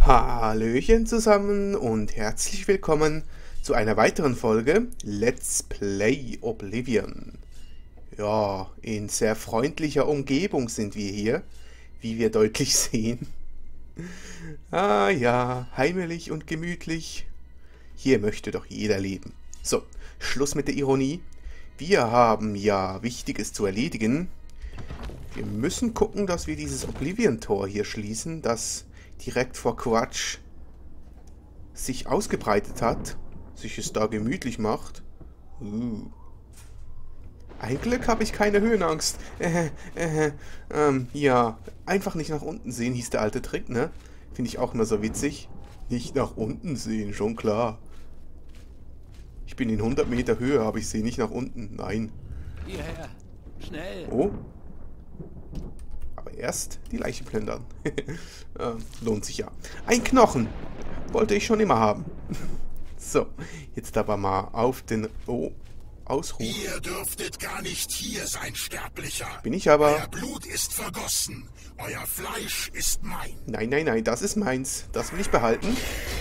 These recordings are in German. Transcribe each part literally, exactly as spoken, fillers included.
Hallöchen zusammen und herzlich willkommen zu einer weiteren Folge Let's Play Oblivion. Ja, in sehr freundlicher Umgebung sind wir hier, wie wir deutlich sehen. Ah ja, heimelig und gemütlich. Hier möchte doch jeder leben. So, Schluss mit der Ironie. Wir haben ja Wichtiges zu erledigen. Wir müssen gucken, dass wir dieses Oblivion-Tor hier schließen, das direkt vor Quatsch sich ausgebreitet hat, sich es da gemütlich macht. Uh. Ein Glück habe ich keine Höhenangst. Äh, äh, ähm, ja, einfach nicht nach unten sehen, hieß der alte Trick, ne? Finde ich auch immer so witzig. Nicht nach unten sehen, schon klar. Ich bin in hundert Meter Höhe, aber ich sehe nicht nach unten. Nein. Hierher, schnell. Oh. Aber erst die Leiche plündern. äh, lohnt sich ja. Ein Knochen. Wollte ich schon immer haben. So, jetzt aber mal auf den... Oh, Ausruf. Ihr dürftet gar nicht hier sein, Sterblicher. Bin ich aber... Euer Blut ist vergossen. Euer Fleisch ist mein. Nein, nein, nein, das ist meins. Das will ich behalten.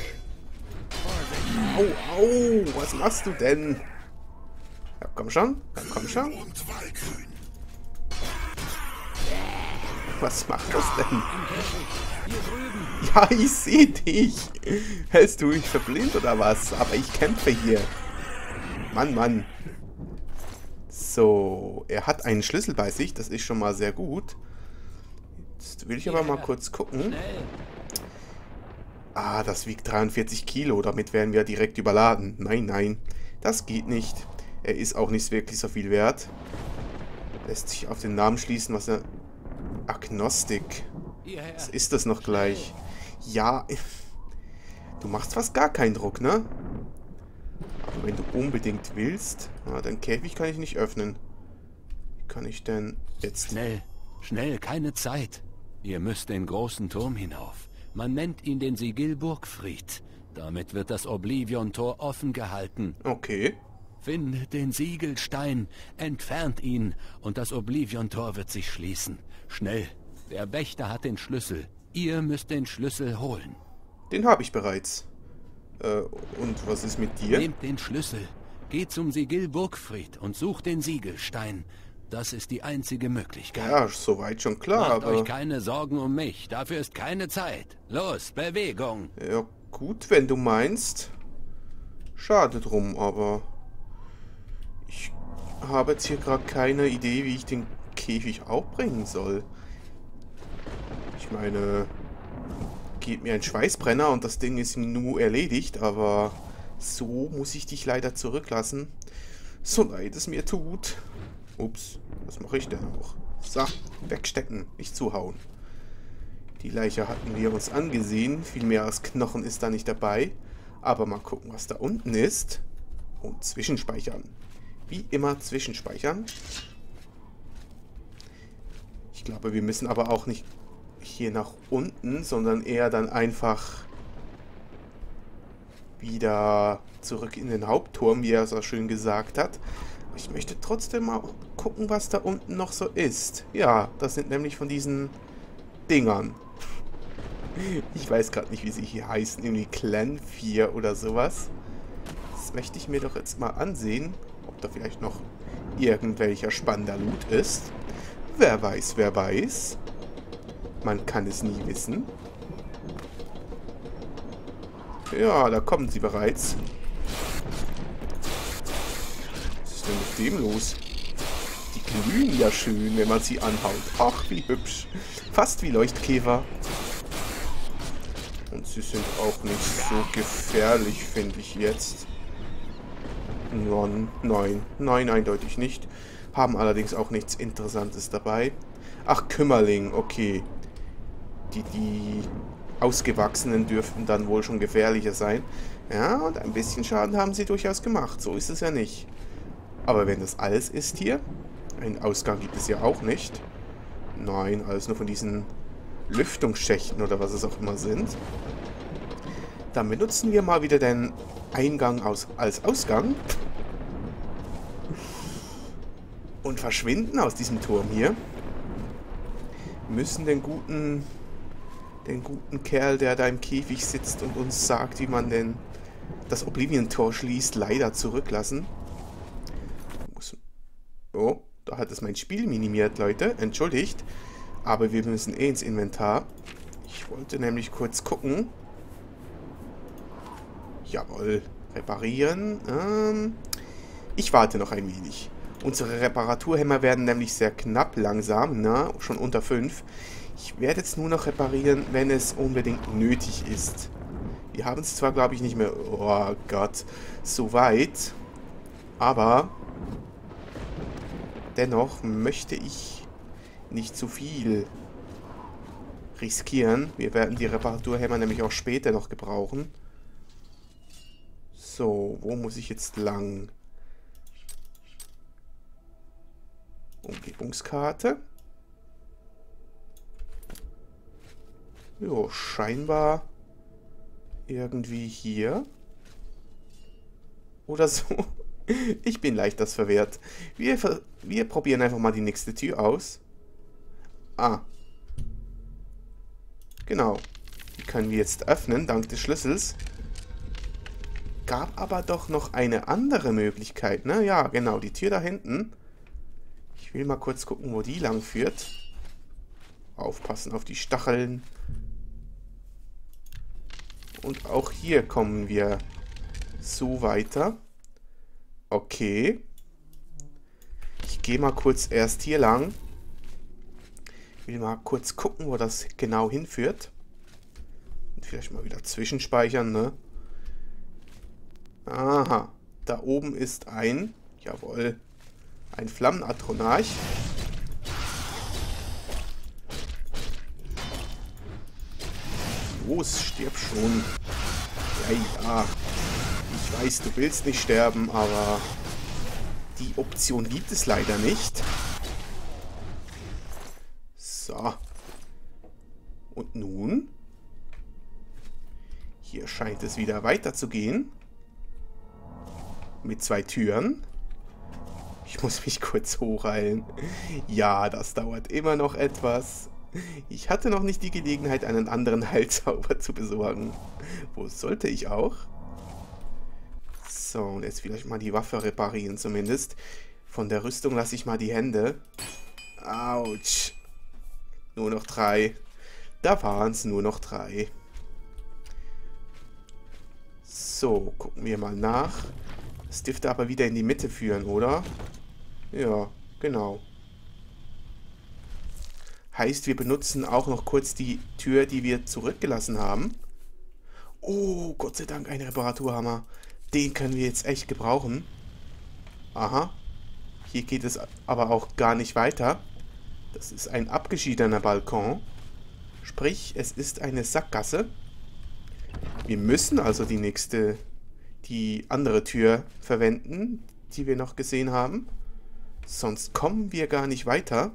Au, au, was machst du denn? Ja, komm schon, ja, komm schon. Und Walkühn. Was macht das denn? Ja, ich sehe dich. Hältst du mich für blind oder was? Aber ich kämpfe hier. Mann, Mann. So, er hat einen Schlüssel bei sich. Das ist schon mal sehr gut. Jetzt will ich aber mal kurz gucken. Ah, das wiegt dreiundvierzig Kilo. Damit werden wir direkt überladen. Nein, nein. Das geht nicht. Er ist auch nicht wirklich so viel wert. Lässt sich auf den Namen schließen, was er... Agnostik. Was ist das noch gleich? Ja, du machst fast gar keinen Druck, ne? Aber wenn du unbedingt willst, na, den Käfig kann ich nicht öffnen. Wie kann ich denn jetzt... Schnell, schnell, keine Zeit. Ihr müsst den großen Turm hinauf. Man nennt ihn den Sigil-Burgfried. Damit wird das Oblivion-Tor offen gehalten. Okay. Findet den Siegelstein, entfernt ihn und das Oblivion-Tor wird sich schließen. Schnell, der Wächter hat den Schlüssel. Ihr müsst den Schlüssel holen. Den habe ich bereits. Äh, und was ist mit dir? Nehmt den Schlüssel, geht zum Sigil-Burgfried und sucht den Siegelstein. Das ist die einzige Möglichkeit. Ja, soweit schon klar, Macht aber... euch keine Sorgen um mich, dafür ist keine Zeit. Los, Bewegung! Ja, gut, wenn du meinst. Schade drum, aber... Ich habe jetzt hier gerade keine Idee, wie ich den Käfig auch bringen soll. Ich meine, geht mir ein Schweißbrenner und das Ding ist nur erledigt, aber so muss ich dich leider zurücklassen. So leid es mir tut. Ups, was mache ich denn auch? So, wegstecken, nicht zuhauen. Die Leiche hatten wir uns angesehen, viel mehr als Knochen ist da nicht dabei. Aber mal gucken, was da unten ist. Und zwischenspeichern. Wie immer zwischenspeichern. Ich glaube, wir müssen aber auch nicht hier nach unten, sondern eher dann einfach wieder zurück in den Hauptturm, wie er so schön gesagt hat. Ich möchte trotzdem mal gucken, was da unten noch so ist. Ja, das sind nämlich von diesen Dingern. Ich weiß gerade nicht, wie sie hier heißen. Irgendwie Clan vier oder sowas. Das möchte ich mir doch jetzt mal ansehen. Ob da vielleicht noch irgendwelcher spannender Loot ist. Wer weiß, wer weiß. Man kann es nie wissen. Ja, da kommen sie bereits. Was ist denn mit dem los? Die glühen ja schön, wenn man sie anhaut. Ach, wie hübsch. Fast wie Leuchtkäfer. Und sie sind auch nicht so gefährlich, finde ich jetzt. Nein, nein, nein, eindeutig nicht. Haben allerdings auch nichts Interessantes dabei. Ach, Kümmerling, okay. Die, die Ausgewachsenen dürften dann wohl schon gefährlicher sein. Ja, und ein bisschen Schaden haben sie durchaus gemacht. So ist es ja nicht. Aber wenn das alles ist hier, einen Ausgang gibt es ja auch nicht. Nein, alles nur von diesen Lüftungsschächten oder was es auch immer sind. Dann benutzen wir mal wieder den Eingang aus, als Ausgang. Und verschwinden aus diesem Turm hier. Müssen den guten den guten Kerl, der da im Käfig sitzt und uns sagt, wie man denn das Oblivion-Tor schließt, leider zurücklassen. Oh, da hat es mein Spiel minimiert, Leute. Entschuldigt. Aber wir müssen eh ins Inventar. Ich wollte nämlich kurz gucken. Jawohl. Reparieren. Ähm, ich warte noch ein wenig. Unsere Reparaturhämmer werden nämlich sehr knapp langsam, ne? Schon unter fünf. Ich werde jetzt nur noch reparieren, wenn es unbedingt nötig ist. Wir haben es zwar, glaube ich, nicht mehr... Oh Gott. So weit. Aber... dennoch möchte ich nicht zu viel riskieren. Wir werden die Reparaturhämmer nämlich auch später noch gebrauchen. So, wo muss ich jetzt lang? Umgebungskarte. Jo, scheinbar irgendwie hier. Oder so. Ich bin leicht das verwehrt. Wir, wir probieren einfach mal die nächste Tür aus. Ah. Genau. Die können wir jetzt öffnen, dank des Schlüssels. Gab aber doch noch eine andere Möglichkeit, ne? Ja, genau, die Tür da hinten. Ich will mal kurz gucken, wo die lang führt. Aufpassen auf die Stacheln. Und auch hier kommen wir so weiter. Okay. Ich gehe mal kurz erst hier lang. Ich will mal kurz gucken, wo das genau hinführt. Und vielleicht mal wieder zwischenspeichern, ne? Aha. Da oben ist ein... Jawohl. Ein Flammenatronarch. Los, stirb schon. Ja, ja. Ich weiß, du willst nicht sterben, aber die Option gibt es leider nicht. So. Und nun? Hier scheint es wieder weiterzugehen. Mit zwei Türen. Ich muss mich kurz hochheilen. Ja, das dauert immer noch etwas. Ich hatte noch nicht die Gelegenheit, einen anderen Heilzauber zu besorgen. Wo sollte ich auch? So, und jetzt vielleicht mal die Waffe reparieren zumindest. Von der Rüstung lasse ich mal die Hände. Autsch. Nur noch drei. Da waren es nur noch drei. So, gucken wir mal nach. Das dürfte aber wieder in die Mitte führen, oder? Ja, genau. Heißt, wir benutzen auch noch kurz die Tür, die wir zurückgelassen haben. Oh, Gott sei Dank, ein Reparaturhammer. Den können wir jetzt echt gebrauchen. Aha. Hier geht es aber auch gar nicht weiter. Das ist ein abgeschiedener Balkon. Sprich, es ist eine Sackgasse. Wir müssen also die nächste, die andere Tür verwenden, die wir noch gesehen haben. Sonst kommen wir gar nicht weiter.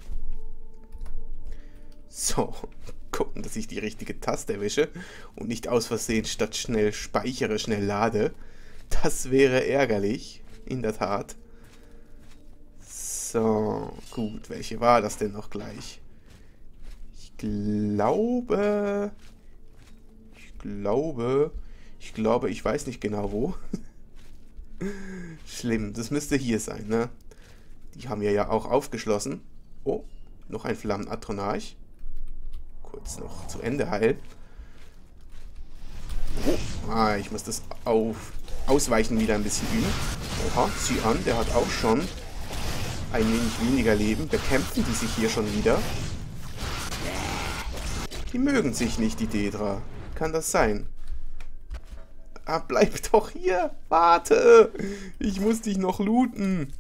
So, gucken, dass ich die richtige Taste erwische und nicht aus Versehen statt schnell speichere, schnell lade. Das wäre ärgerlich, in der Tat. So, gut, welche war das denn noch gleich? Ich glaube... Ich glaube... Ich glaube, ich weiß nicht genau wo. Schlimm, das müsste hier sein, ne? Die haben wir ja auch aufgeschlossen. Oh, noch ein Flammenatronarch. Kurz noch zu Ende heilen. Oh, ah, ich muss das auf Ausweichen wieder ein bisschen üben. Oha, sieh an, der hat auch schon ein wenig weniger Leben. Bekämpfen die sich hier schon wieder? Die mögen sich nicht, die Daedra. Kann das sein? Ah, bleib doch hier! Warte! Ich muss dich noch looten!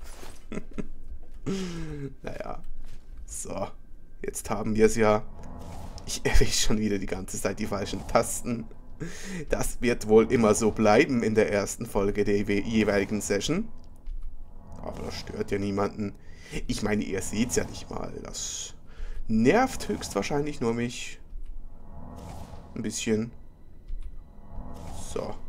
Naja. So. Jetzt haben wir es ja. Ich erwische schon wieder die ganze Zeit die falschen Tasten. Das wird wohl immer so bleiben in der ersten Folge der jeweiligen Session. Aber das stört ja niemanden. Ich meine, ihr seht es ja nicht mal. Das nervt höchstwahrscheinlich nur mich. Ein bisschen. So.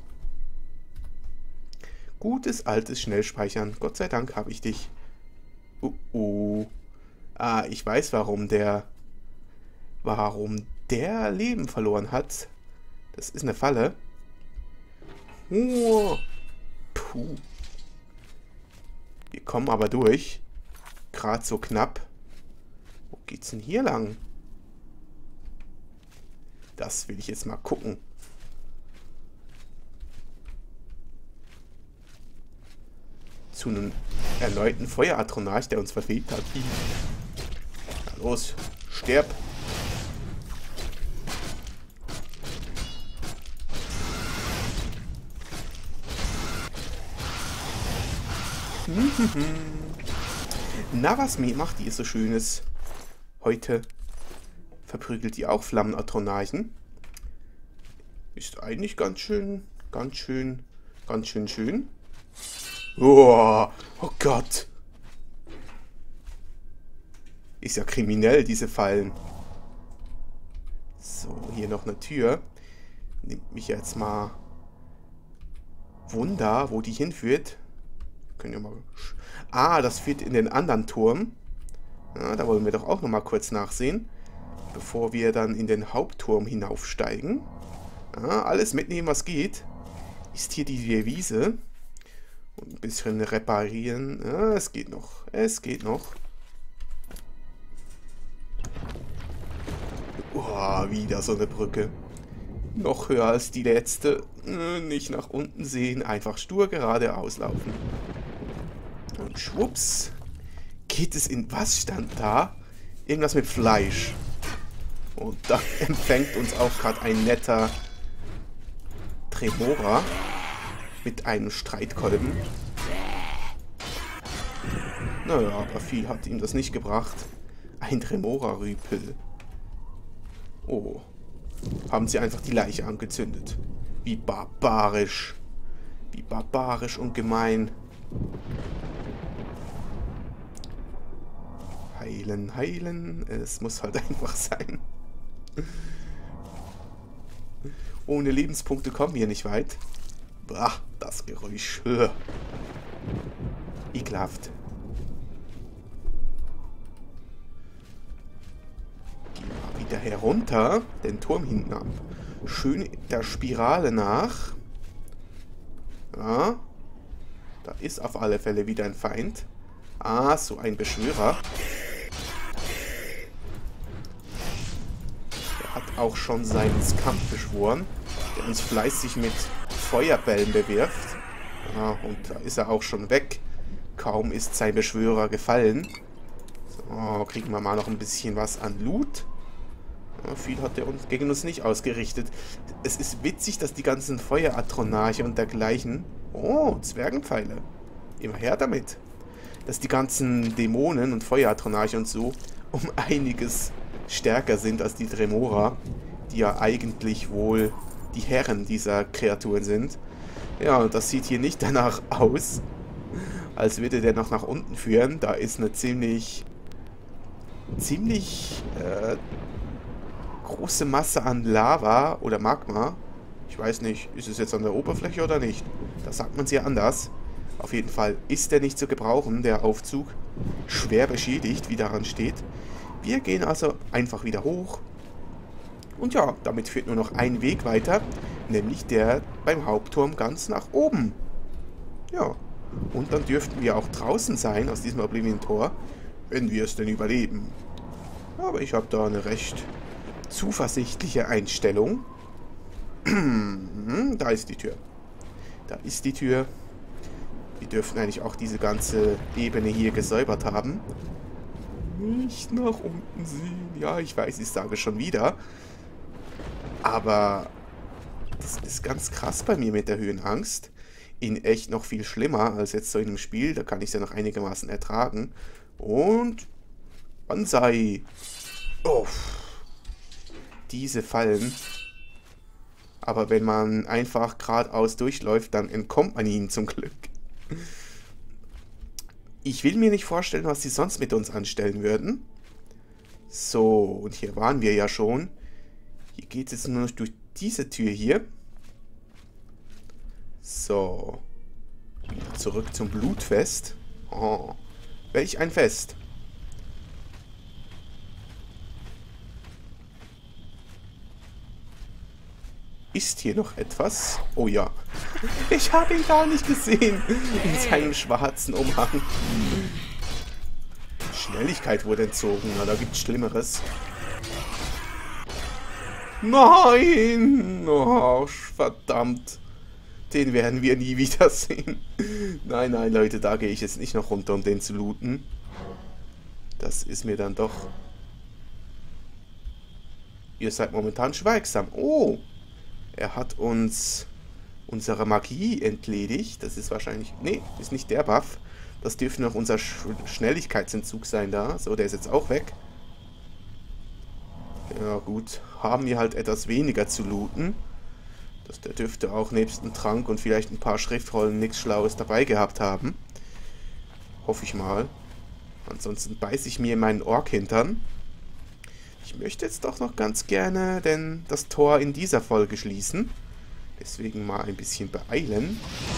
Gutes, altes Schnellspeichern. Gott sei Dank habe ich dich. Uh, uh. Ah, ich weiß, warum der... Warum der Leben verloren hat. Das ist eine Falle. Oh. Puh. Wir kommen aber durch. Gerade so knapp. Wo geht's denn hier lang? Das will ich jetzt mal gucken. Zu einem erneuten Feueratronach, der uns verfehlt hat. Na los, sterb! Na, was macht ihr so Schönes? Heute verprügelt ihr auch Flammenatronarchen. Ist eigentlich ganz schön, ganz schön, ganz schön schön. Oh, oh Gott. Ist ja kriminell, diese Fallen. So, hier noch eine Tür. Nimmt mich jetzt mal Wunder, wo die hinführt. Können wir mal... Ah, das führt in den anderen Turm. Ja, da wollen wir doch auch noch mal kurz nachsehen, bevor wir dann in den Hauptturm hinaufsteigen. Ja, alles mitnehmen, was geht. Ist hier die Devise. Und ein bisschen reparieren. Ja, es geht noch. Es geht noch. Oh, wieder so eine Brücke. Noch höher als die letzte. Nicht nach unten sehen. Einfach stur geradeaus laufen. Und schwupps. Geht es in... Was stand da? Irgendwas mit Fleisch. Und da empfängt uns auch gerade ein netter Tremora mit einem Streitkolben. Naja, aber viel hat ihm das nicht gebracht. Ein Tremora-Rüpel. Oh. Haben sie einfach die Leiche angezündet. Wie barbarisch. Wie barbarisch und gemein. Heilen, heilen. Es muss halt einfach sein. Ohne Lebenspunkte kommen wir nicht weit. Bah, das Geräusch. Ekelhaft. Gehen wir wieder herunter. Den Turm hinten ab. Schön der Spirale nach. Ja. Da ist auf alle Fälle wieder ein Feind. Ah, so ein Beschwörer. Der hat auch schon seinen Kampf beschworen. Der uns fleißig mit Feuerbällen bewirft. Ja, und da ist er auch schon weg. Kaum ist sein Beschwörer gefallen. So, kriegen wir mal noch ein bisschen was an Loot. Ja, viel hat er uns, gegen uns nicht ausgerichtet. Es ist witzig, dass die ganzen Feueratronarche und dergleichen... Oh, Zwergenpfeile. Immer her damit. Dass die ganzen Dämonen und Feueratronarche und so um einiges stärker sind als die Tremora, die ja eigentlich wohl die Herren dieser Kreaturen sind. Ja, und das sieht hier nicht danach aus, als würde der noch nach unten führen. Da ist eine ziemlich, ziemlich äh, große Masse an Lava oder Magma. Ich weiß nicht, ist es jetzt an der Oberfläche oder nicht? Das sagt man sehr anders. Auf jeden Fall ist der nicht zu gebrauchen, der Aufzug. Schwer beschädigt, wie daran steht. Wir gehen also einfach wieder hoch. Und ja, damit führt nur noch ein Weg weiter, nämlich der beim Hauptturm ganz nach oben. Ja, und dann dürften wir auch draußen sein aus diesem Oblivion-Tor, wenn wir es denn überleben. Aber ich habe da eine recht zuversichtliche Einstellung. Da ist die Tür. Da ist die Tür. Wir dürften eigentlich auch diese ganze Ebene hier gesäubert haben. Nicht nach unten sehen. Ja, ich weiß, ich sage schon wieder. Aber das ist ganz krass bei mir mit der Höhenangst. In echt noch viel schlimmer als jetzt so in einem Spiel. Da kann ich es ja noch einigermaßen ertragen. Und Banzai. Oh. Diese Fallen. Aber wenn man einfach geradeaus durchläuft, dann entkommt man ihnen zum Glück. Ich will mir nicht vorstellen, was sie sonst mit uns anstellen würden. So, und hier waren wir ja schon. Hier geht es jetzt nur noch durch diese Tür hier. So. Wieder zurück zum Blutfest. Oh, welch ein Fest. Ist hier noch etwas? Oh ja. Ich habe ihn gar nicht gesehen. In seinem schwarzen Umhang. Schnelligkeit wurde entzogen. Na, da gibt's Schlimmeres. Nein! Oh, verdammt. Den werden wir nie wiedersehen. Nein, nein, Leute, da gehe ich jetzt nicht noch runter, um den zu looten. Das ist mir dann doch... Ihr seid momentan schweigsam. Oh! Er hat uns unsere Magie entledigt. Das ist wahrscheinlich... Nee, ist nicht der Buff. Das dürfte noch unser Sch Schnelligkeitsentzug sein da. So, der ist jetzt auch weg. Ja gut, haben wir halt etwas weniger zu looten. Das, der dürfte auch nebst einem Trank und vielleicht ein paar Schriftrollen nichts Schlaues dabei gehabt haben. Hoffe ich mal. Ansonsten beiße ich mir in meinen Ork-Hintern. Ich möchte jetzt doch noch ganz gerne denn das Tor in dieser Folge schließen. Deswegen mal ein bisschen beeilen.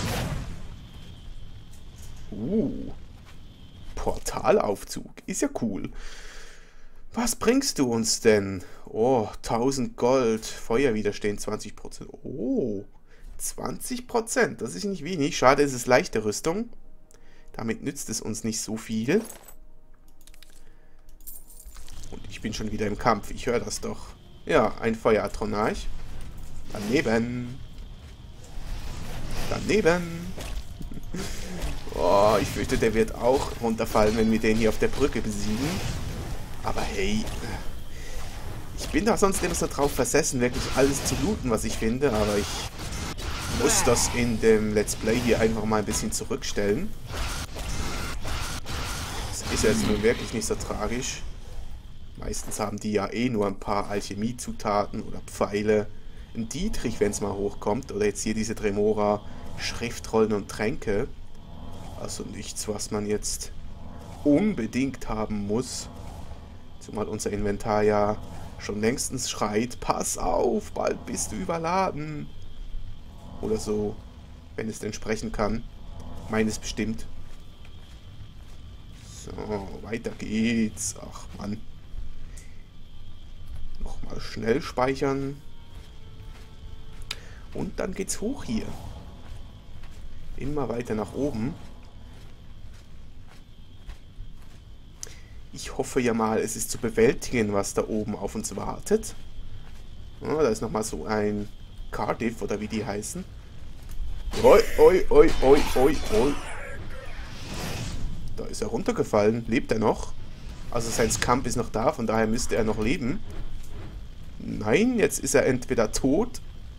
Uh. Portalaufzug. Ist ja cool. Was bringst du uns denn? Oh, tausend Gold. Feuerwiderstehen zwanzig Prozent. Oh, zwanzig Prozent. Das ist nicht wenig. Schade, es ist leichte Rüstung. Damit nützt es uns nicht so viel. Und ich bin schon wieder im Kampf. Ich höre das doch. Ja, ein Feueratronarch. Daneben. Daneben. Oh, ich fürchte, der wird auch runterfallen, wenn wir den hier auf der Brücke besiegen. Aber hey, ich bin da sonst immer so drauf versessen, wirklich alles zu looten, was ich finde. Aber ich muss das in dem Let's Play hier einfach mal ein bisschen zurückstellen. Das ist jetzt nun wirklich nicht so tragisch. Meistens haben die ja eh nur ein paar Alchemiezutaten oder Pfeile. Ein Dietrich, wenn es mal hochkommt. Oder jetzt hier diese Dremora, Schriftrollen und Tränke. Also nichts, was man jetzt unbedingt haben muss. Zumal unser Inventar ja schon längstens schreit, pass auf, bald bist du überladen. Oder so, wenn es denn sprechen kann. Meines bestimmt. So, weiter geht's. Ach Mann. Nochmal schnell speichern. Und dann geht's hoch hier. Immer weiter nach oben. Ich hoffe ja mal, es ist zu bewältigen, was da oben auf uns wartet. Ja, da ist nochmal so ein Cardiff, oder wie die heißen. Oi, oi, oi, oi, oi, oi. Da ist er runtergefallen. Lebt er noch? Also sein Scamp ist noch da, von daher müsste er noch leben. Nein, jetzt ist er entweder tot.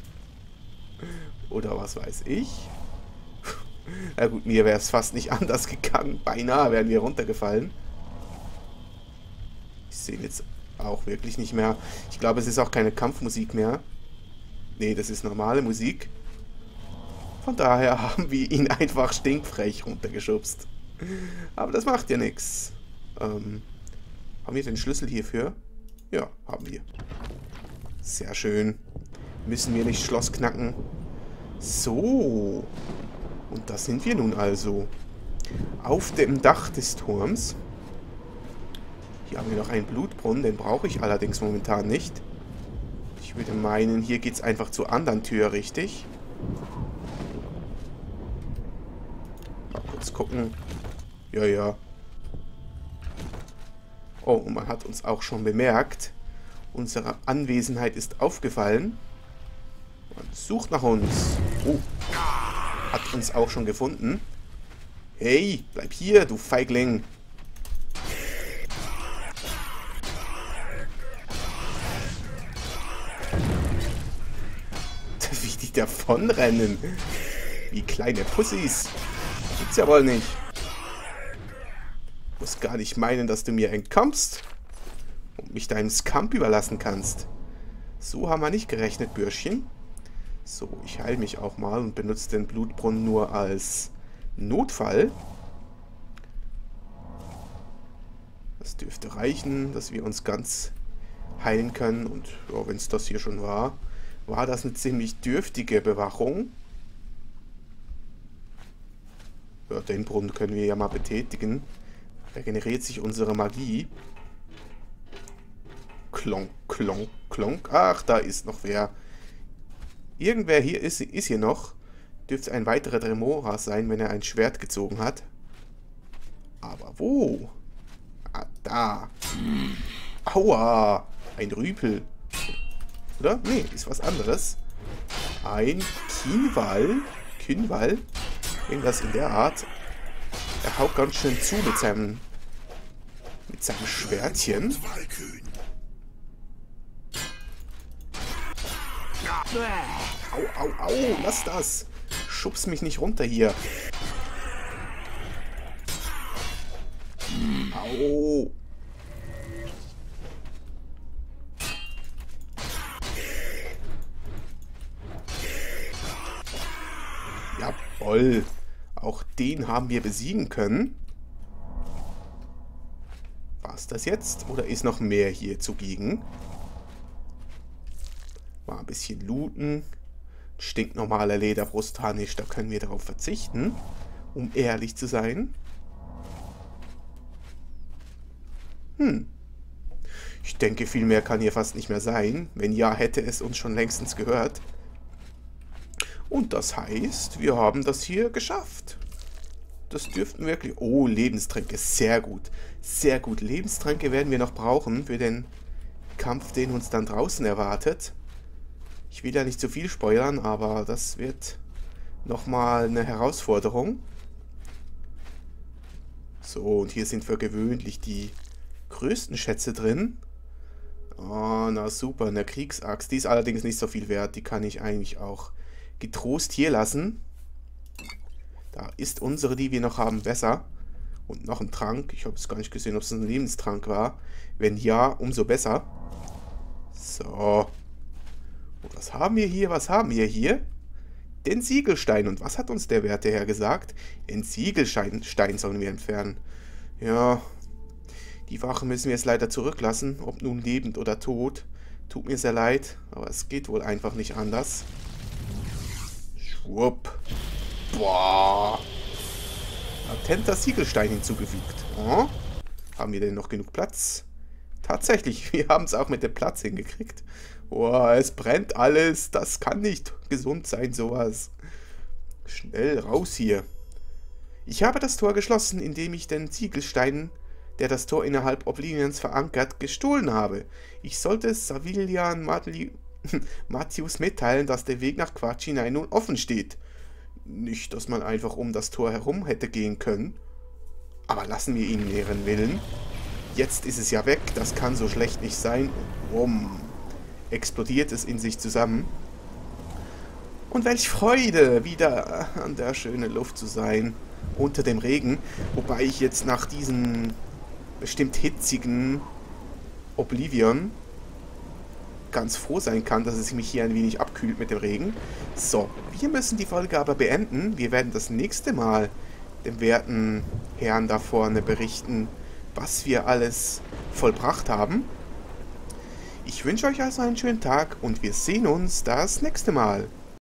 Oder was weiß ich. Na gut, mir wäre es fast nicht anders gegangen. Beinahe wären wir runtergefallen. Ich sehe jetzt auch wirklich nicht mehr. Ich glaube, es ist auch keine Kampfmusik mehr. Nee, das ist normale Musik. Von daher haben wir ihn einfach stinkfrech runtergeschubst. Aber das macht ja nichts. Ähm, haben wir den Schlüssel hierfür? Ja, haben wir. Sehr schön. Müssen wir nicht Schloss knacken. So. Und da sind wir nun also. Auf dem Dach des Turms. Hier haben wir noch einen Blutbrunnen, den brauche ich allerdings momentan nicht. Ich würde meinen, hier geht es einfach zur anderen Tür, richtig? Mal kurz gucken. Ja, ja. Oh, und man hat uns auch schon bemerkt. Unsere Anwesenheit ist aufgefallen. Man sucht nach uns. Oh, hat uns auch schon gefunden. Hey, bleib hier, du Feigling. Wie die davonrennen. Wie kleine Pussys. Gibt's ja wohl nicht. Ich muss gar nicht meinen, dass du mir entkommst und mich deinem Scamp überlassen kannst. So haben wir nicht gerechnet, Bürschchen. So, ich heile mich auch mal und benutze den Blutbrunnen nur als Notfall. Das dürfte reichen, dass wir uns ganz heilen können. Und ja, wenn es das hier schon war, war das eine ziemlich dürftige Bewachung. Ja, den Brunnen können wir ja mal betätigen. Regeneriert sich unsere Magie. Klonk, klonk, klonk. Ach, da ist noch wer. Irgendwer hier ist, ist hier noch. Dürfte ein weiterer Dremora sein, wenn er ein Schwert gezogen hat. Aber wo? Ah, da. Aua. Ein Rüpel. Oder? Nee, ist was anderes. Ein Kinwal. Kinwal. Irgendwas in der Art. Er haut ganz schön zu mit seinem mit seinem Schwertchen. Au, au, au, lass das. Schubs mich nicht runter hier. Au. Jawoll. Auch den haben wir besiegen können. War's das jetzt? Oder ist noch mehr hier zugegen? Mal ein bisschen looten. Stinknormaler Lederbrustharnisch, da können wir darauf verzichten, um ehrlich zu sein. Hm. Ich denke, viel mehr kann hier fast nicht mehr sein. Wenn ja, hätte es uns schon längstens gehört. Und das heißt, wir haben das hier geschafft. Das dürften wirklich... Oh, Lebenstränke, sehr gut. Sehr gut. Lebenstränke werden wir noch brauchen für den Kampf, den uns dann draußen erwartet. Ich will ja nicht zu viel spoilern, aber das wird nochmal eine Herausforderung. So, und hier sind für gewöhnlich die größten Schätze drin. Oh, na super, eine Kriegsaxt. Die ist allerdings nicht so viel wert. Die kann ich eigentlich auch getrost hier lassen. Da ist unsere, die wir noch haben, besser. Und noch ein Trank. Ich habe es gar nicht gesehen, ob es ein Lebenstrank war. Wenn ja, umso besser. So. Und was haben wir hier? Was haben wir hier? Den Siegelstein. Und was hat uns der Werteherr gesagt? Den Siegelstein Stein sollen wir entfernen. Ja, die Wache müssen wir jetzt leider zurücklassen. Ob nun lebend oder tot. Tut mir sehr leid, aber es geht wohl einfach nicht anders. Schwupp. Boah. Latenter Siegelstein hinzugefügt. Oh. Haben wir denn noch genug Platz? Tatsächlich, wir haben es auch mit dem Platz hingekriegt. Boah, es brennt alles. Das kann nicht gesund sein, sowas. Schnell raus hier. Ich habe das Tor geschlossen, indem ich den Ziegelstein, der das Tor innerhalb Oblivions verankert, gestohlen habe. Ich sollte Savilian Matthews mitteilen, dass der Weg nach Quatschinai nun offen steht. Nicht, dass man einfach um das Tor herum hätte gehen können. Aber lassen wir ihn in ihren Willen. Jetzt ist es ja weg, das kann so schlecht nicht sein. Wumm. Explodiert es in sich zusammen. Und welch Freude, wieder an der schönen Luft zu sein, unter dem Regen. Wobei ich jetzt nach diesem bestimmt hitzigen Oblivion ganz froh sein kann, dass es mich hier ein wenig abkühlt mit dem Regen. So, wir müssen die Folge aber beenden. Wir werden das nächste Mal dem werten Herrn da vorne berichten, was wir alles vollbracht haben. Ich wünsche euch also einen schönen Tag und wir sehen uns das nächste Mal.